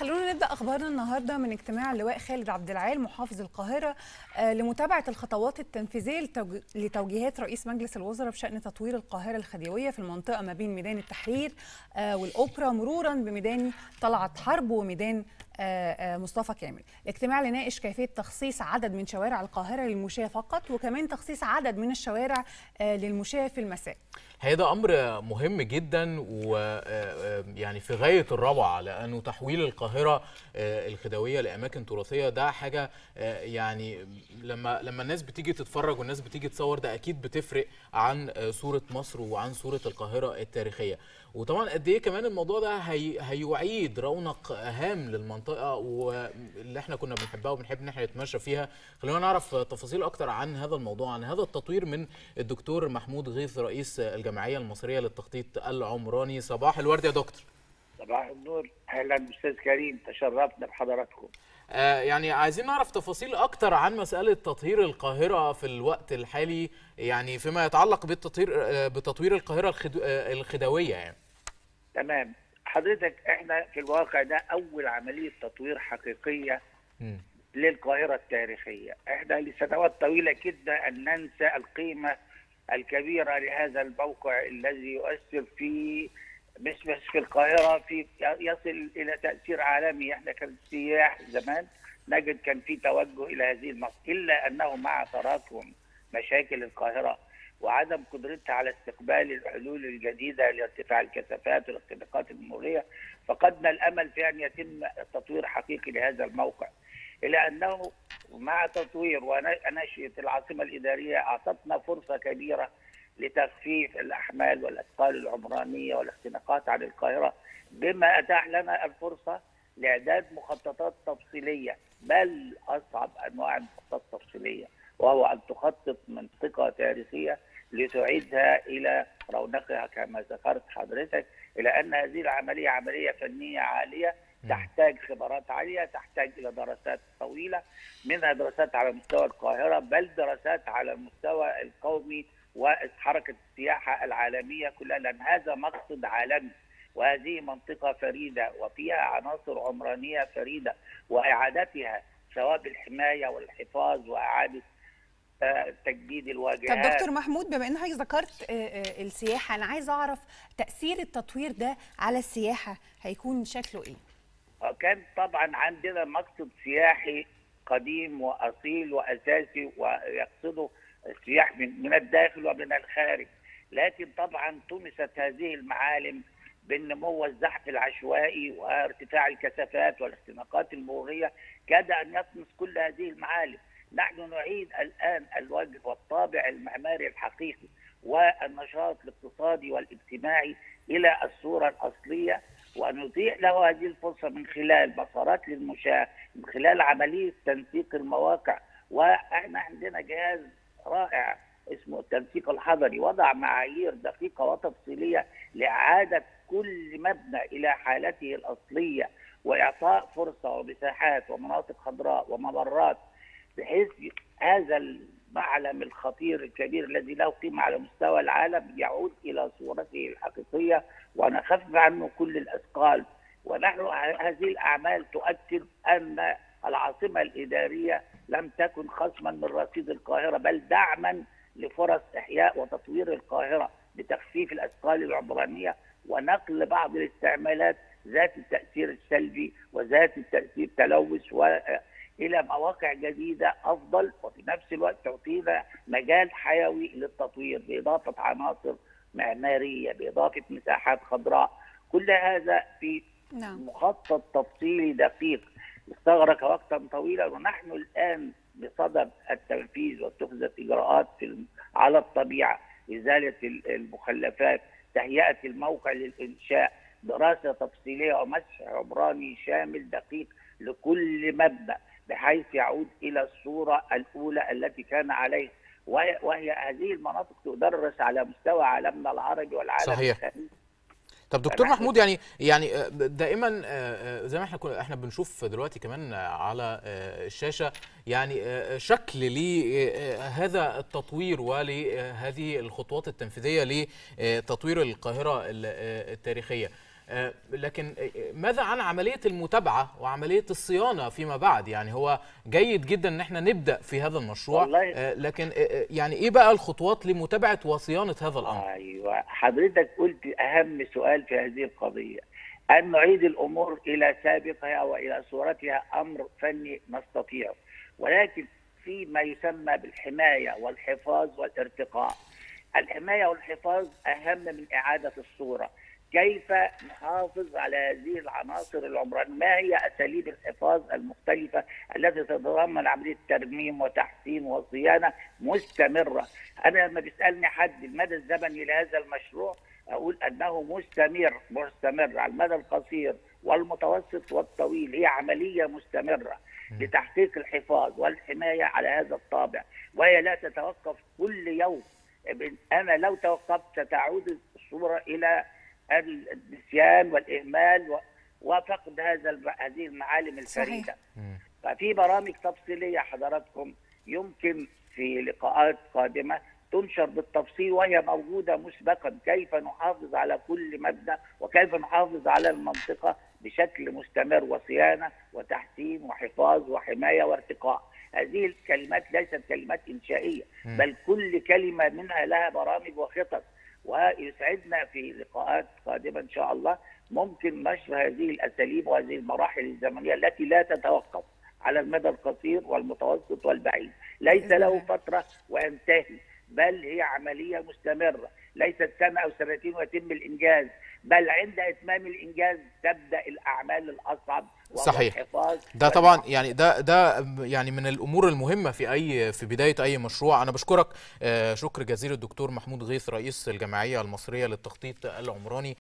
خلونا نبدأ أخبارنا النهاردة من اجتماع اللواء خالد عبد العال محافظ القاهرة لمتابعة الخطوات التنفيذية لتوجيهات رئيس مجلس الوزراء بشأن تطوير القاهرة الخديوية في المنطقة ما بين ميدان التحرير والأوبرا مرورا بميدان طلعت حرب وميدان مصطفى كامل. الاجتماع اللي ناقش كيفية تخصيص عدد من شوارع القاهرة للمشاة فقط، وكمان تخصيص عدد من الشوارع للمشاة في المساء. هذا أمر مهم جدا ويعني في غاية الروعة، لأنه تحويل القاهرة الخديوية لأماكن تراثية ده حاجة يعني لما الناس بتيجي تتفرج والناس بتيجي تصور ده أكيد بتفرق عن صورة مصر وعن صورة القاهرة التاريخية. وطبعا قد ايه كمان الموضوع ده هيعيد رونق هام للمنطقه واللي احنا كنا بنحبها وبنحب ان احنا نتمشى فيها. خلونا نعرف تفاصيل اكتر عن هذا الموضوع، عن هذا التطوير من الدكتور محمود غيث رئيس الجمعيه المصريه للتخطيط العمراني. صباح الورد يا دكتور. صباح النور، اهلا استاذ كريم، تشرفنا بحضراتكم. يعني عايزين نعرف تفاصيل اكتر عن مساله تطهير القاهره في الوقت الحالي، يعني فيما يتعلق بتطوير القاهره الخديويه يعني. تمام حضرتك، احنا في الواقع ده اول عمليه تطوير حقيقيه للقاهره التاريخيه. احنا لسنوات طويله كده ان ننسى القيمه الكبيره لهذا الموقع الذي يؤثر في مش بس في القاهره، في يصل الى تاثير عالمي. احنا كسياح زمان نجد كان في توجه الى هذه المنطقه، الا انه مع تراكم مشاكل القاهره وعدم قدرتها على استقبال الحلول الجديده لارتفاع الكثافات والاختناقات المروريه، فقدنا الامل في ان يتم تطوير حقيقي لهذا الموقع. الا انه مع تطوير ونشأة العاصمه الاداريه اعطتنا فرصه كبيره لتخفيف الاحمال والاثقال العمرانيه والاختناقات عن القاهره، بما اتاح لنا الفرصه لاعداد مخططات تفصيليه، بل اصعب انواع المخططات التفصيليه، وهو ان تخطط منطقه تاريخيه لتعيدها الى رونقها كما ذكرت حضرتك. الى ان هذه العمليه عمليه فنيه عاليه، تحتاج خبرات عاليه، تحتاج الى دراسات طويله، منها دراسات على مستوى القاهره، بل دراسات على المستوى القومي وحركه السياحه العالميه كلها، لان هذا مقصد عالمي وهذه منطقه فريده وفيها عناصر عمرانيه فريده، واعادتها سواء بالحمايه والحفاظ واعاده تجديد الواجهات. طب دكتور محمود، بما ان حضرتك ذكرت السياحه، انا عايز اعرف تاثير التطوير ده على السياحه هيكون شكله ايه؟ كان طبعا عندنا مقصد سياحي قديم واصيل واساسي ويقصده السياح من الداخل ومن الخارج، لكن طبعا طمست هذه المعالم بالنمو والزحف العشوائي وارتفاع الكثافات والاختناقات المروريه، كاد ان يطمس كل هذه المعالم. نحن نعيد الآن الوجه والطابع المعماري الحقيقي والنشاط الاقتصادي والاجتماعي إلى الصورة الأصلية، ونتيح له هذه الفرصة من خلال مسارات للمشاة، من خلال عملية تنسيق المواقع. وإحنا عندنا جهاز رائع اسمه التنسيق الحضري، وضع معايير دقيقة وتفصيلية لإعادة كل مبنى إلى حالته الأصلية، وإعطاء فرصة ومساحات ومناطق خضراء وممرات، بحيث هذا المعلم الخطير الكبير الذي له قيمة على مستوى العالم يعود إلى صورته الحقيقية ونخفف عنه كل الأثقال. ونحن هذه الأعمال تؤكد أن العاصمة الإدارية لم تكن خصما من رصيد القاهرة، بل دعما لفرص إحياء وتطوير القاهرة بتخفيف الأثقال العمرانية ونقل بعض الاستعمالات ذات التأثير السلبي وذات التأثير التلوث إلى مواقع جديدة أفضل، وفي نفس الوقت تعطينا مجال حيوي للتطوير بإضافة عناصر معمارية، بإضافة مساحات خضراء. كل هذا في مخطط تفصيلي دقيق استغرق وقتا طويلا، ونحن الآن بصدد التنفيذ واتخذت إجراءات على الطبيعة، إزالة المخلفات، تهيئة الموقع للإنشاء، دراسة تفصيلية ومسح عمراني شامل دقيق لكل مبنى، بحيث يعود إلى الصورة الأولى التي كان عليها، وهي هذه المناطق تدرس على مستوى عالمنا العربي والعالم الخليجي. طب دكتور محمود، يعني دائما زي ما احنا بنشوف دلوقتي كمان على الشاشة، يعني شكل لهذا التطوير ولهذه الخطوات التنفيذية لتطوير القاهرة التاريخية. لكن ماذا عن عملية المتابعة وعملية الصيانة فيما بعد؟ يعني هو جيد جدا ان احنا نبدأ في هذا المشروع، لكن يعني ايه بقى الخطوات لمتابعة وصيانة هذا الأمر؟ ايوه، حضرتك قلت اهم سؤال في هذه القضية، أن نعيد الأمور إلى سابقها وإلى صورتها أمر فني نستطيعه، ولكن فيما يسمى بالحماية والحفاظ والارتقاء. الحماية والحفاظ أهم من إعادة الصورة. كيف نحافظ على هذه العناصر العمرانية؟ ما هي أساليب الحفاظ المختلفة التي تتضمن عملية ترميم وتحسين وصيانة مستمرة؟ أنا لما بيسألني حد المدى الزمني لهذا المشروع أقول أنه مستمر على المدى القصير والمتوسط والطويل. هي عملية مستمرة لتحقيق الحفاظ والحماية على هذا الطابع، وهي لا تتوقف كل يوم. أنا لو توقفت ستعود الصورة إلى النسيان والإهمال وفقد هذه المعالم الفريدة. ففي برامج تفصيلية حضراتكم يمكن في لقاءات قادمة تنشر بالتفصيل وهي موجودة مسبقا، كيف نحافظ على كل مبنى وكيف نحافظ على المنطقة بشكل مستمر، وصيانة وتحسين وحفاظ وحماية وارتقاء. هذه الكلمات ليست كلمات إنشائية، بل كل كلمة منها لها برامج وخطط، ويسعدنا في لقاءات قادمة إن شاء الله ممكن نشر هذه الأساليب وهذه المراحل الزمنية التي لا تتوقف على المدى القصير والمتوسط والبعيد. ليس له فترة وينتهي، بل هي عملية مستمرة، ليست سنة أو سنتين ويتم الإنجاز، بل عند إتمام الإنجاز تبدأ الأعمال الأصعب. صحيح. ده طبعا يعني ده يعني من الأمور المهمة في بداية أي مشروع. أنا بشكرك شكر جزيل الدكتور محمود غيث رئيس الجمعية المصرية للتخطيط العمراني.